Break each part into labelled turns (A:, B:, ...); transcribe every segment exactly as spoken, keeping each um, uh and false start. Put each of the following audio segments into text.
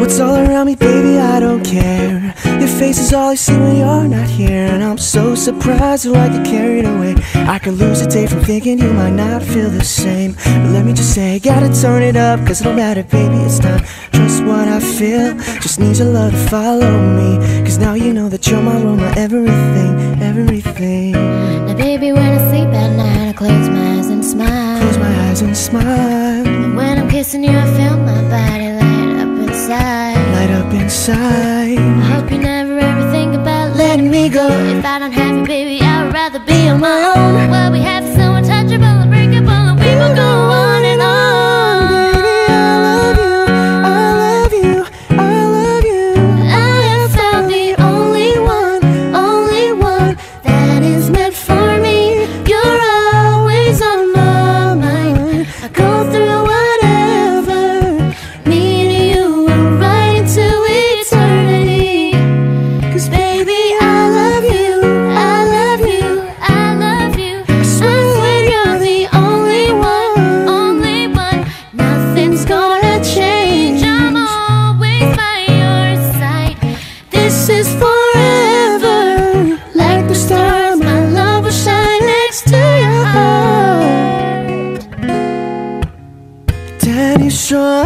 A: What's all around me, baby, I don't care. Your face is all I see when you're not here, and I'm so surprised that I get carried away. I could lose a day from thinking you might not feel the same. But let me just say, gotta turn it up, cause it don't matter, baby, it's time. Trust what I feel, just need your love to follow me. Cause now you know that you're my world, my everything, everything.
B: Now baby, when I sleep at night, I close my eyes and smile.
A: Close my eyes and smile.
B: And when I'm kissing you, I feel my body light up inside.
A: Light up inside.
B: I hope you never ever think about letting me go. If I don't have you, baby, I would rather be on my own. Well, we have so untouchable, unbreakable, and we will go on and on.
A: Baby, I love you, I love you, I love you.
B: I have found the only one, only one that is meant for me. You're always on my mind. I go through whatever. Me and you are right into eternity. Cause baby, I love you, I love you, I love you. I swear you're the only one, only one. Nothing's gonna change. I'm always by your side. This is forever. Like the stars, my love will shine next to your heart.
A: Damn, you sure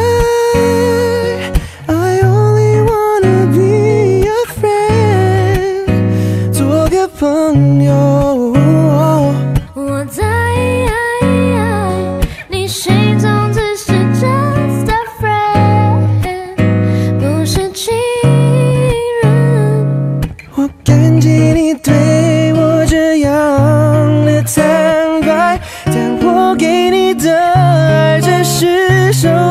A: I, I only wanna be your friend. To hold upon your
B: 我在你心中只是 just a friend， 不是情人。
A: 我感激你对我这样的坦白，但我给你的爱只是手